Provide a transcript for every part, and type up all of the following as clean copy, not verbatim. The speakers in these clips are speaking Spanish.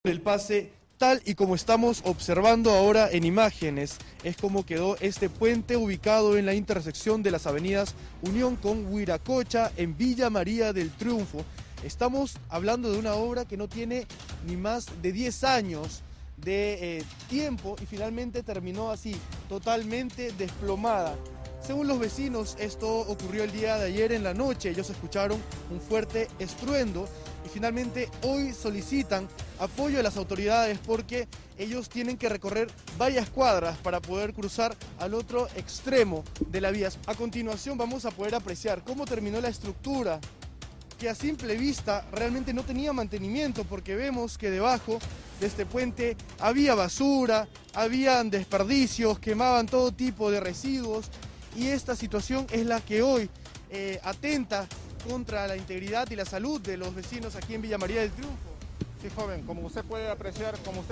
El pase, tal y como estamos observando ahora en imágenes, es como quedó este puente ubicado en la intersección de las avenidas Unión con Huiracocha en Villa María del Triunfo. Estamos hablando de una obra que no tiene ni más de 10 años de tiempo y finalmente terminó así, totalmente desplomada. Según los vecinos, esto ocurrió el día de ayer en la noche. Ellos escucharon un fuerte estruendo y finalmente hoy solicitan apoyo de las autoridades porque ellos tienen que recorrer varias cuadras para poder cruzar al otro extremo de la vía. A continuación vamos a poder apreciar cómo terminó la estructura, que a simple vista realmente no tenía mantenimiento, porque vemos que debajo de este puente había basura, habían desperdicios, quemaban todo tipo de residuos, y esta situación es la que hoy atenta contra la integridad y la salud de los vecinos aquí en Villa María del Triunfo. Sí, joven, como usted puede apreciar,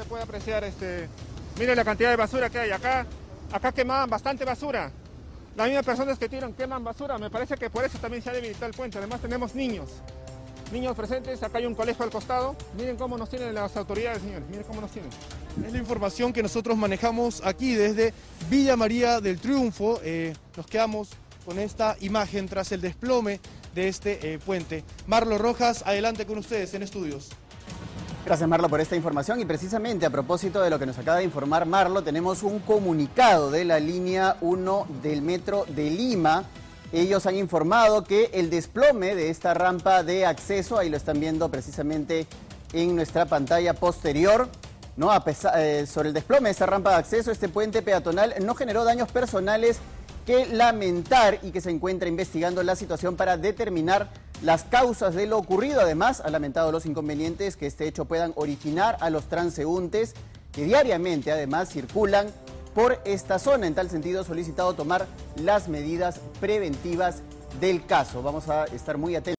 mire la cantidad de basura que hay acá. Acá quemaban bastante basura. Las mismas personas que tiran queman basura. Me parece que por eso también se ha debilitado el puente. Además tenemos niños presentes. Acá hay un colegio al costado. Miren cómo nos tienen las autoridades, señores. Miren cómo nos tienen. Es la información que nosotros manejamos aquí desde Villa María del Triunfo. Nos quedamos con esta imagen tras el desplome de este puente. Marlo Rojas, adelante con ustedes en estudios. Gracias, Marlo, por esta información. Y precisamente a propósito de lo que nos acaba de informar Marlo, tenemos un comunicado de la línea 1 del Metro de Lima. Ellos han informado que el desplome de esta rampa de acceso, ahí lo están viendo precisamente en nuestra pantalla posterior, ¿no? Sobre el desplome de esta rampa de acceso, este puente peatonal no generó daños personales que lamentar y que se encuentra investigando la situación para determinar las causas de lo ocurrido. Además, ha lamentado los inconvenientes que este hecho puedan originar a los transeúntes que diariamente además circulan por esta zona. En tal sentido, solicitado tomar las medidas preventivas del caso. Vamos a estar muy atentos.